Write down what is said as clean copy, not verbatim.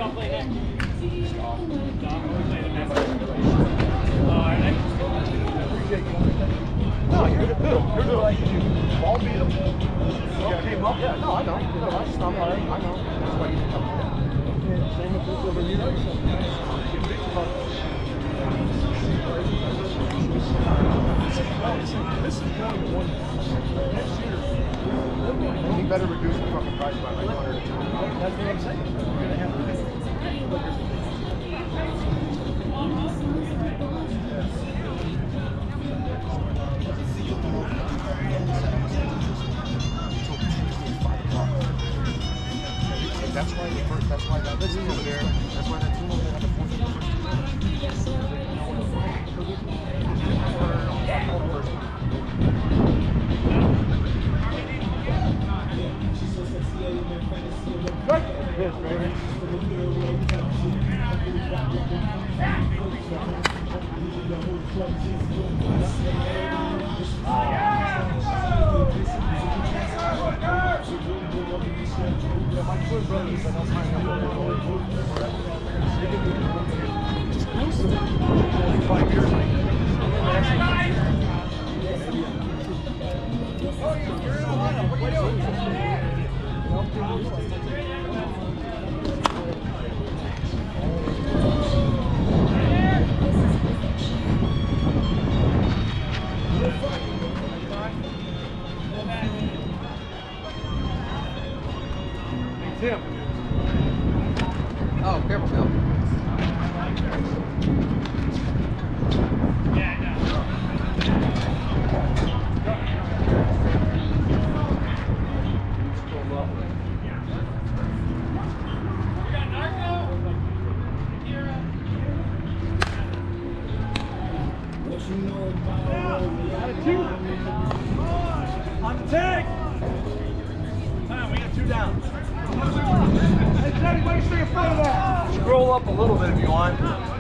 No, you're good. You're good. Ball beat him. Ball came up. Yeah, no, I know. No, I stopped. I know. That's why you didn't come here. Same with this over here. This is kind of one. Next year, you better reduce the fucking price by like 100. That's what I'm saying. You're gonna have to. That's why the first. That's why that team over there. That's why that team over there had the 14. Yes, baby. My twin brothers, I don't mind them. 5 years. What are you doing? Tim. Oh, careful, Bill. On the tag! Time, we got 2 down. Hey, Teddy, why don't you stay in front of that? Scroll up a little bit if you want.